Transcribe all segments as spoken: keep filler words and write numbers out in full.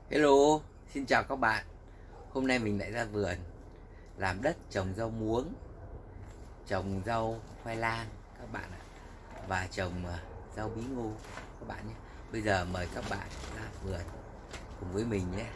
Hello, xin chào các bạn. Hôm nay mình lại ra vườn làm đất trồng rau muống, trồng rau khoai lang các bạn ạ, và trồng ờ, rau bí ngô các bạn nhé. Bây giờ mời các bạn ra vườn cùng với mình nhé.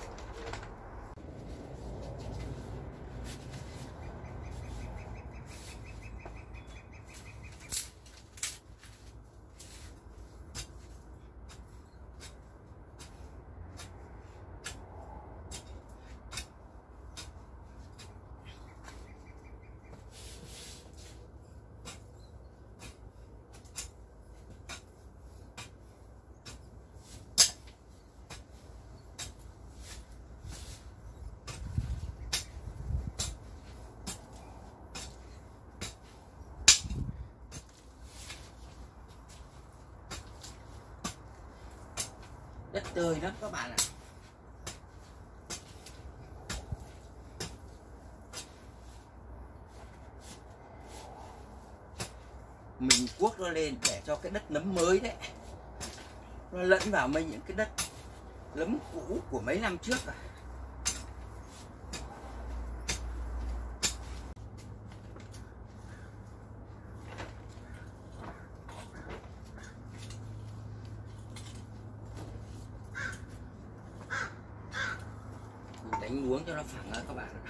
Đất tươi lắm các bạn ạ. Mình cuốc nó lên để cho cái đất nấm mới đấy nó lẫn vào mấy những cái đất nấm cũ của mấy năm trước à. Mình đánh luống cho nó phẳng ra các bạn ạ.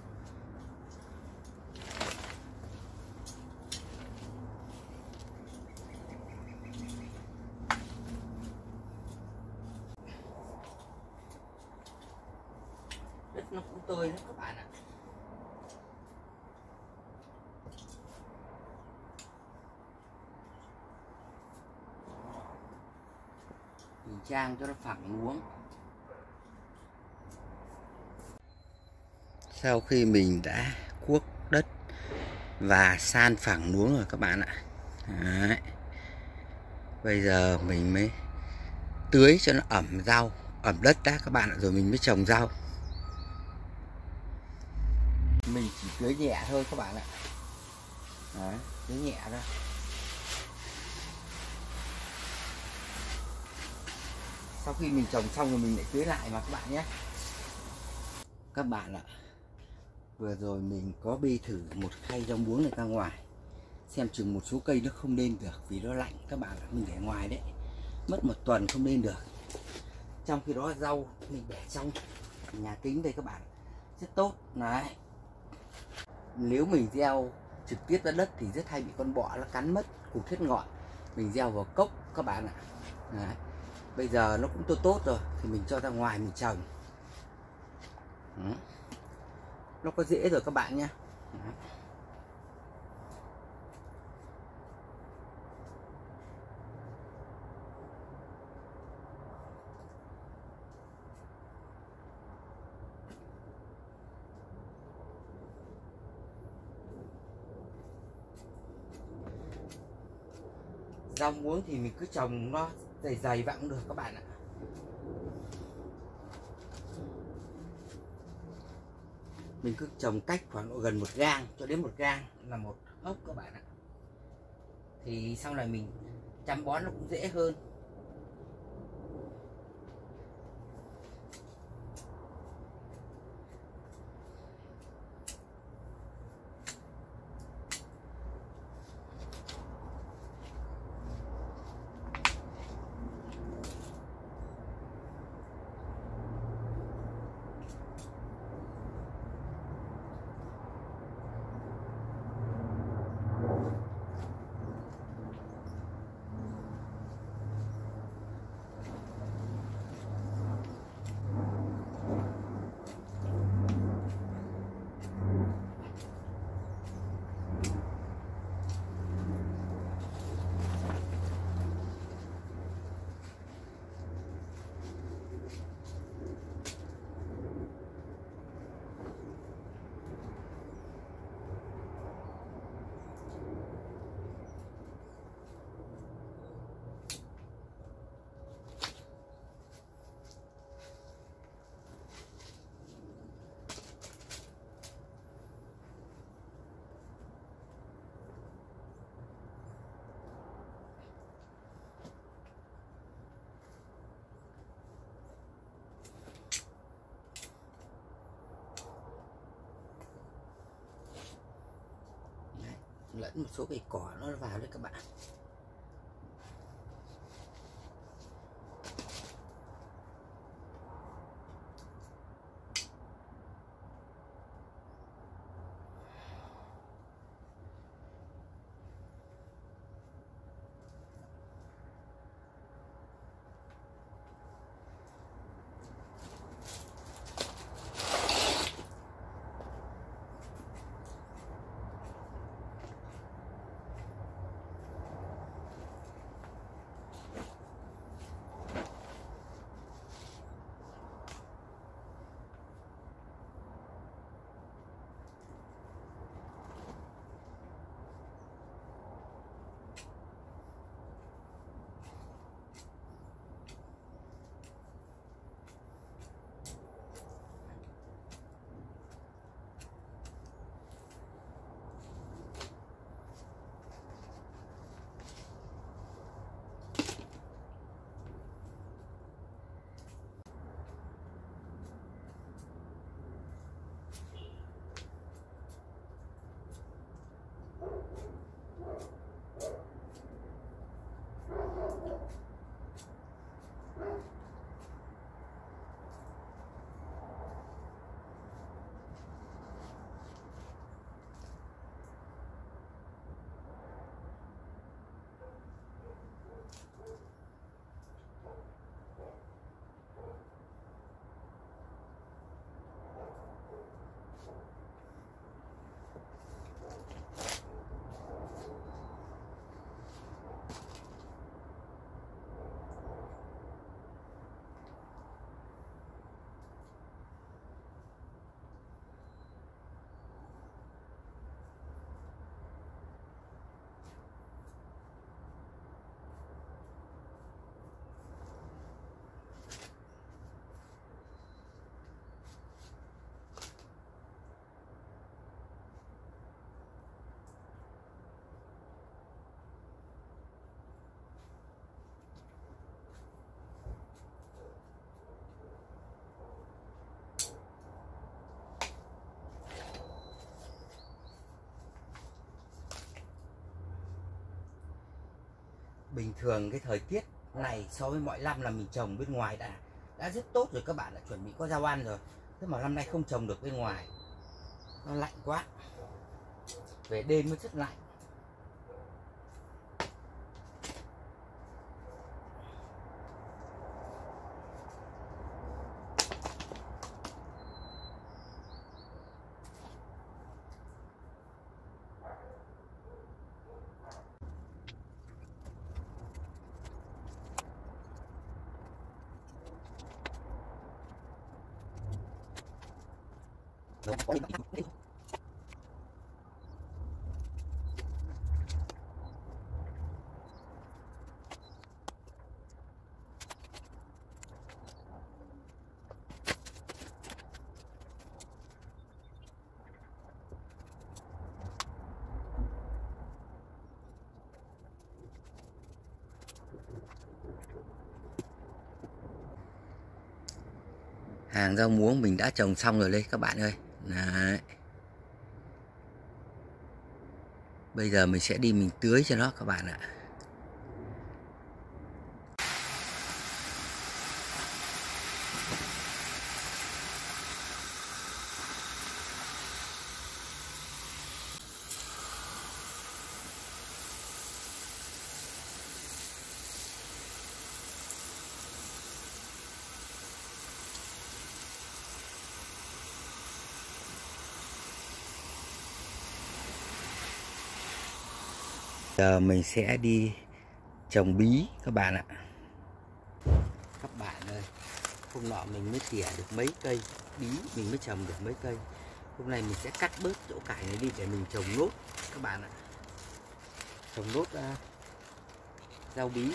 Đất nó cũng tươi lắm các bạn ạ. Mình trang cho nó phẳng luống. Sau khi mình đã cuốc đất và san phẳng luống rồi các bạn ạ. Đấy. Bây giờ mình mới tưới cho nó ẩm rau, ẩm đất đã các bạn ạ, rồi mình mới trồng rau. Mình chỉ tưới nhẹ thôi các bạn ạ. Đấy, tưới nhẹ thôi. Sau khi mình trồng xong rồi mình lại tưới lại mà các bạn nhé. Các bạn ạ, vừa rồi mình có bê thử một khay rau muống này ra ngoài, xem chừng một số cây nó không lên được vì nó lạnh các bạn ạ. Mình để ngoài đấy mất một tuần không lên được. Trong khi đó rau mình để trong nhà kính đây các bạn, rất tốt. Đấy, nếu mình gieo trực tiếp ra đất thì rất hay bị con bọ nó cắn mất củ thiết ngọn. Mình gieo vào cốc các bạn ạ. Đấy, bây giờ nó cũng tốt tốt rồi thì mình cho ra ngoài mình trồng. Đấy, nó có dễ rồi các bạn nhé. Rau muống thì mình cứ trồng nó dày dày vậy cũng được các bạn ạ. Mình cứ trồng cách khoảng gần một gang cho đến một gang là một ốc các bạn ạ. Thì sau này mình chăm bón nó cũng dễ hơn. lẫn một số cái cỏ nó vào đấy các bạn. Bình thường cái thời tiết này so với mọi năm là mình trồng bên ngoài đã đã rất tốt rồi, các bạn đã chuẩn bị có rau ăn rồi. Thế mà năm nay không trồng được bên ngoài, nó lạnh quá, về đêm nó rất lạnh. Hàng rau muống mình đã trồng xong rồi đây các bạn ơi. Đấy. Bây giờ mình sẽ đi mình tưới cho nó các bạn ạ. Giờ mình sẽ đi trồng bí các bạn ạ. Các bạn ơi, hôm nọ mình mới tỉa được mấy cây bí, mình mới trồng được mấy cây. Hôm nay mình sẽ cắt bớt chỗ cải này đi để mình trồng nốt các bạn ạ. Trồng nốt uh, rau bí.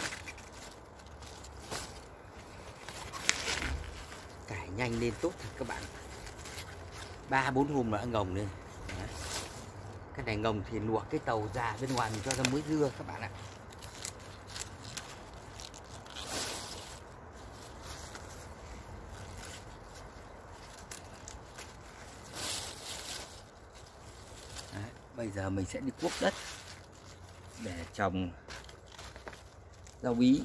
Cải nhanh lên tốt thật các bạn. Ba bốn hôm là ngồng lên. Đấy. Cái này ngồng thì luộc cái tàu già bên ngoài mình cho ra muối dưa các bạn ạ. Đấy, bây giờ mình sẽ đi cuốc đất. để trồng rau bí.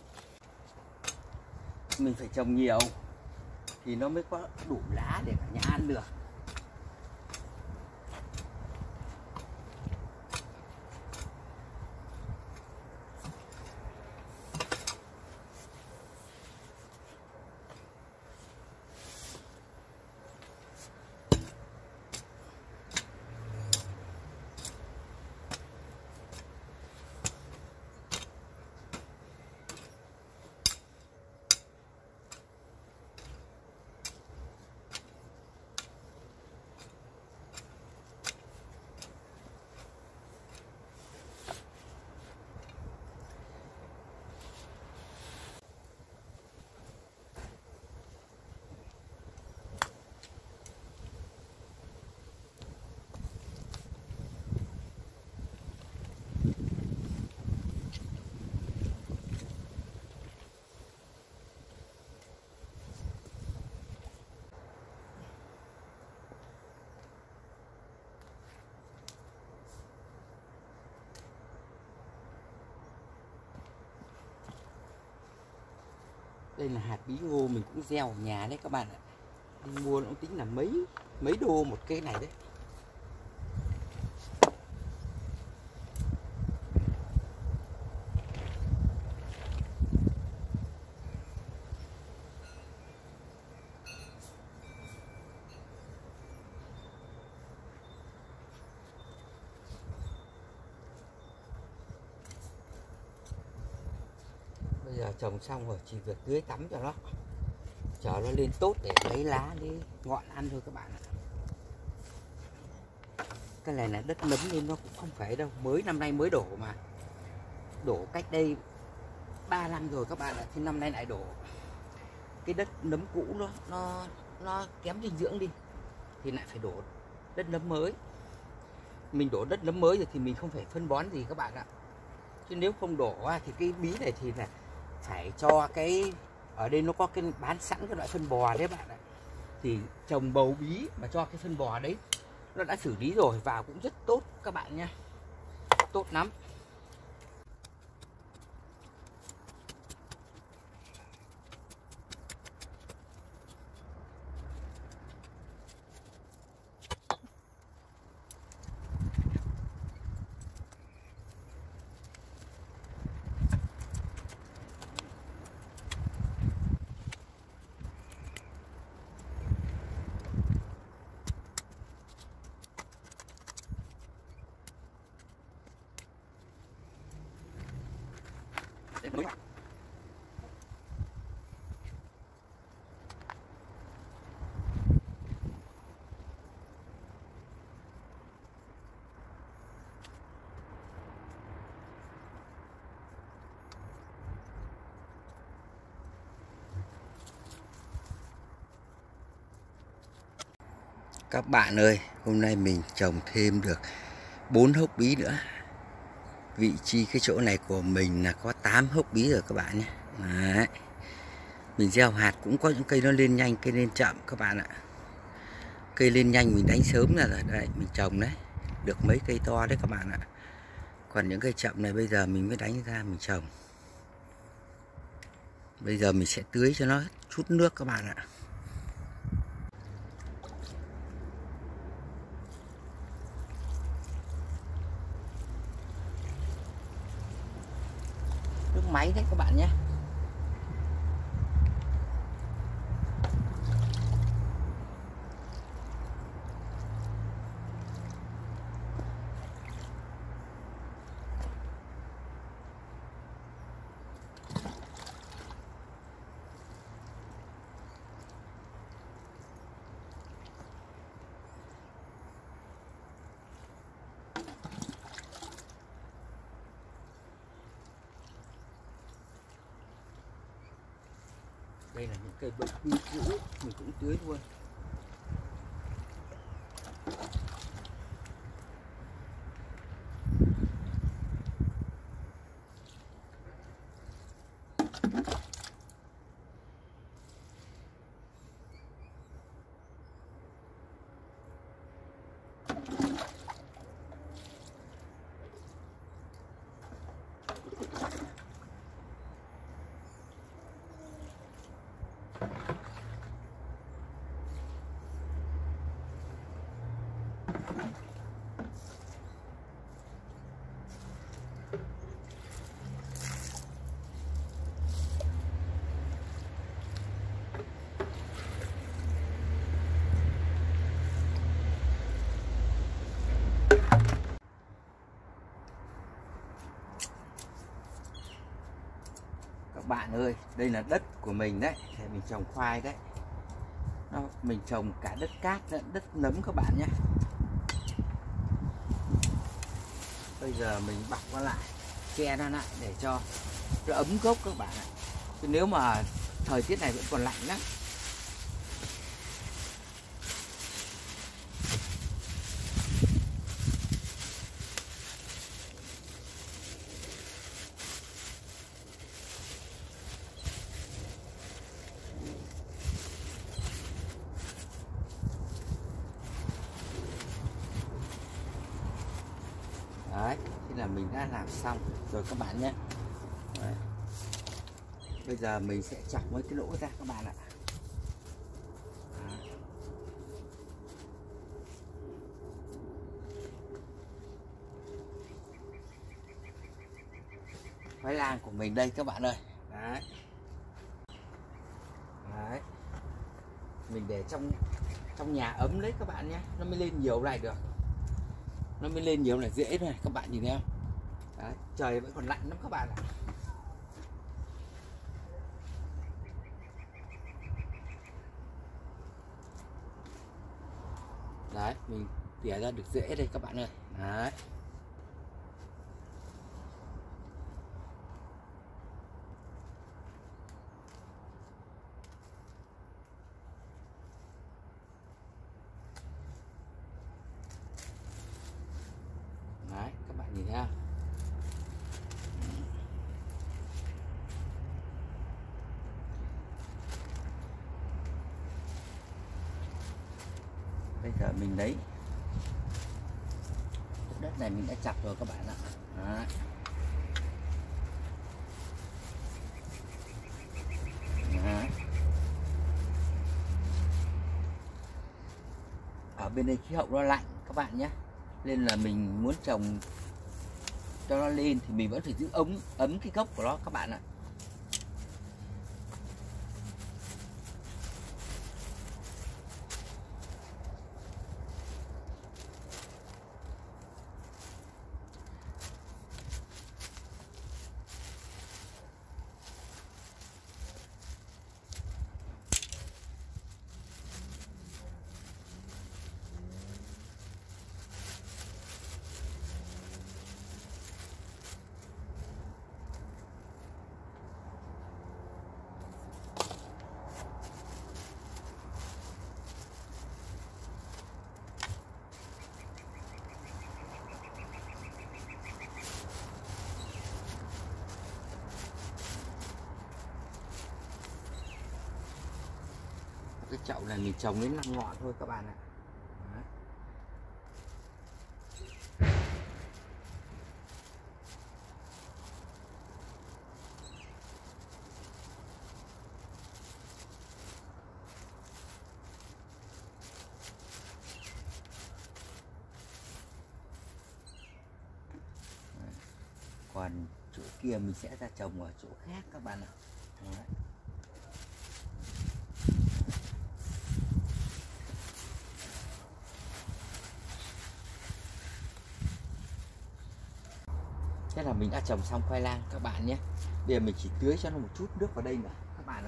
Mình phải trồng nhiều thì nó mới có đủ lá để cả nhà ăn được. Đây là hạt bí ngô mình cũng gieo ở nhà đấy các bạn ạ. Đi mua nó cũng tính là mấy mấy đô một cây này đấy. Bây giờ trồng xong rồi chỉ việc tưới tắm cho nó, chờ nó lên tốt để lấy lá lấy ngọn ăn thôi các bạn ạ. Cái này là đất nấm nên nó cũng không phải đâu, mới năm nay mới đổ mà, đổ cách đây ba năm rồi các bạn ạ, thì năm nay lại đổ. Cái đất nấm cũ nó nó nó kém dinh dưỡng đi thì lại phải đổ đất nấm mới. Mình đổ đất nấm mới rồi thì mình không phải phân bón gì các bạn ạ. Chứ nếu không đổ thì cái bí này thì là phải cho cái, ở đây nó có cái bán sẵn cái loại phân bò đấy bạn ạ. Thì trồng bầu bí mà cho cái phân bò đấy nó đã xử lý rồi vào cũng rất tốt các bạn nha, tốt lắm. Các bạn ơi, hôm nay mình trồng thêm được bốn hốc bí nữa. Vị trí cái chỗ này của mình là có tám hốc bí rồi các bạn nhé. Đấy. Mình gieo hạt cũng có những cây nó lên nhanh, cây lên chậm các bạn ạ. Cây lên nhanh mình đánh sớm là rồi đây, mình trồng đấy. Được mấy cây to đấy các bạn ạ. Còn những cây chậm này bây giờ mình mới đánh ra mình trồng. Bây giờ mình sẽ tưới cho nó chút nước các bạn ạ. Nước máy đấy các bạn nhé. Đây là những cây bật bí cũ mình cũng tưới luôn. bạn ơi, đây là đất của mình đấy, để mình trồng khoai đấy. Nó, mình trồng cả đất cát lẫn đất nấm các bạn nhé. Bây giờ mình bọc nó lại, che nó lại để cho nó ấm gốc các bạn ạ. Chứ nếu mà thời tiết này vẫn còn lạnh lắm. Đấy, thế là mình đã làm xong rồi các bạn nhé. Đấy. Bây giờ mình sẽ chọc mấy cái lỗ ra các bạn ạ. Khoai lang của mình đây các bạn ơi. Đấy. Đấy. Mình để trong trong nhà ấm lấy các bạn nhé, nó mới lên nhiều này được. Nó mới lên nhiều này dễ này, các bạn nhìn thấy không? Đấy, trời vẫn còn lạnh lắm các bạn ạ. Đấy, mình tỉa ra được dễ đây các bạn ơi. Đấy. Đấy, các bạn nhìn thấy không? Bây giờ mình lấy đất này mình đã chặt rồi các bạn ạ. Đấy. Đấy. Ở bên đây khí hậu nó lạnh các bạn nhé, nên là mình muốn trồng cho nó lên thì mình vẫn phải giữ ống ấm cái gốc của nó các bạn ạ. Cái chậu này mình trồng đến năm ngọn thôi các bạn ạ. Đấy. Còn chỗ kia mình sẽ ra trồng ở chỗ khác các bạn ạ. Đấy. Thế là mình đã trồng xong khoai lang các bạn nhé. Bây giờ mình chỉ tưới cho nó một chút nước vào đây nữa các bạn ạ.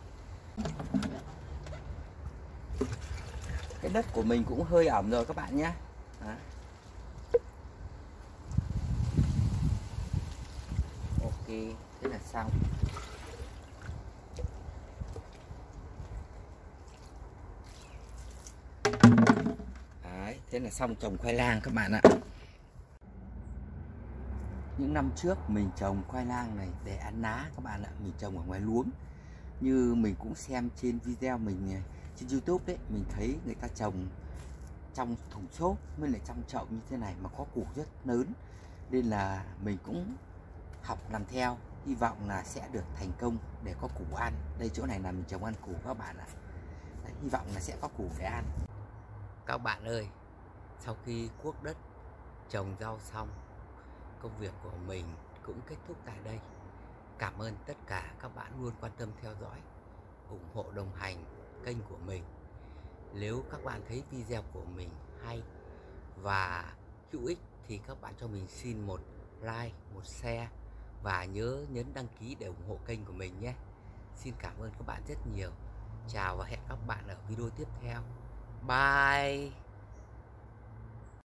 Cái đất của mình cũng hơi ẩm rồi các bạn nhé. Đấy. Ok, thế là xong. Đấy, thế là xong trồng khoai lang các bạn ạ. Những năm trước mình trồng khoai lang này để ăn lá các bạn ạ, mình trồng ở ngoài luống. Như mình cũng xem trên video mình trên YouTube đấy, mình thấy người ta trồng trong thùng xốp với lại trong chậu như thế này mà có củ rất lớn, nên là mình cũng học làm theo, hy vọng là sẽ được thành công để có củ ăn. Đây chỗ này là mình trồng ăn củ các bạn ạ. Đấy, hy vọng là sẽ có củ để ăn. Các bạn ơi, sau khi cuốc đất trồng rau xong, công việc của mình cũng kết thúc tại đây. Cảm ơn tất cả các bạn luôn quan tâm theo dõi, ủng hộ đồng hành kênh của mình. Nếu các bạn thấy video của mình hay và hữu ích thì các bạn cho mình xin một like, một share và nhớ nhấn đăng ký để ủng hộ kênh của mình nhé. Xin cảm ơn các bạn rất nhiều. Chào và hẹn các bạn ở video tiếp theo. Bye.